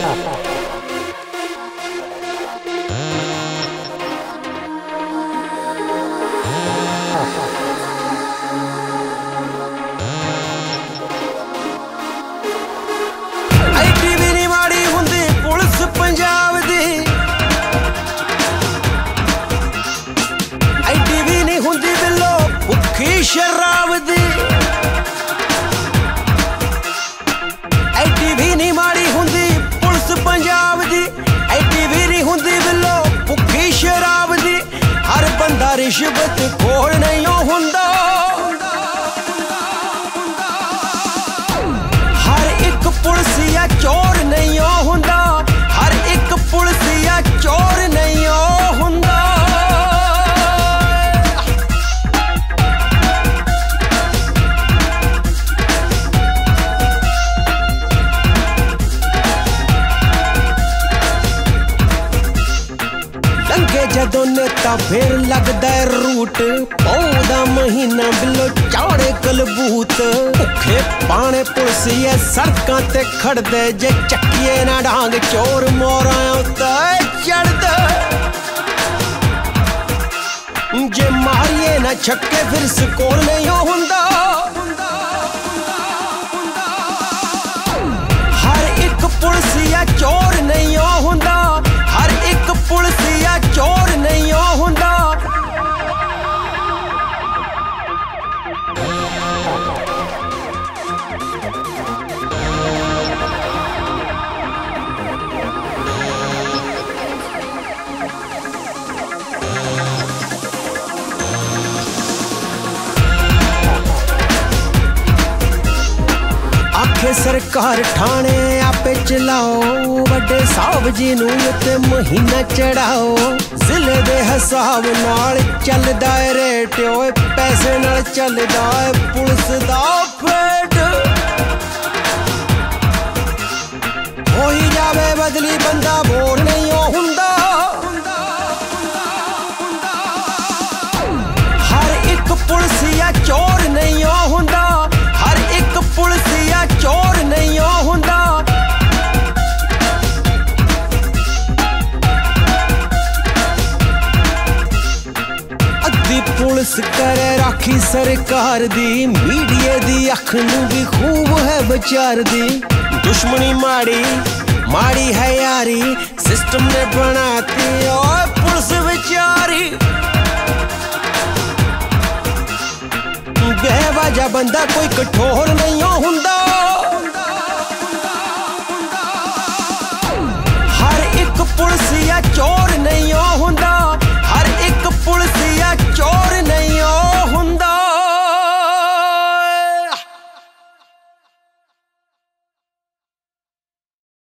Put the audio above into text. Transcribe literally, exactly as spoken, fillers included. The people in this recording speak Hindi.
शराब दी एडी भी नहीं माड़ी हुंदी पुलिस पंजाब दी, एडी भी नहीं हुंदी बिलो भुक्खी शराब दी। हर बंदा रिश्वत खोर नहीं हुंदा, हर एक पुलिसिया चोर नहीं हुंदा, हर एक पुलिसिया चोर नहीं हुंदा। जदों नेता फिर लगदा रूट, पौधा महीना बिलो चाड़े कलबूत। भुखे पाने पुलिसिए सड़कां ते खड़दे, जे चक्किए ना डांग चोर मोरां उत्ते चढ़दे। जे मारिए ना छक्के फिर स्कोर नहीं हुंदा। हर एक पुलिसिया चोर नहीं हुंदा, हर एक पुलिसिया चोर नहीं हुंदा। आखे सरकार ठाणे आपे चलाओ, वड्डे साहब जी नूं उत्ते महीना चढ़ाओ। जिले दे हिसाब नाल चलदा है रेट, ओए पैसे नाल चलदा है पुलिस दा पेट। होई जावे बदली बंदा बोर नहीं हुंदा, हर एक पुलिसिया चोर नहीं हुंदा, हर एक पुलिसिया चोर नहीं हुंदा। अद्धी पुलिस करे राखी सरकार दी, मीडिया दी अख नूं भी खूब है बचार दी। दुश्मनी माड़ी माड़ी है यारी, सिस्टम ने बनाती ओए पुलिस बेचारी। बेवजह बंदा कोई कठोर नहीं हुंदा, हर एक पुलिसिया चोर नहीं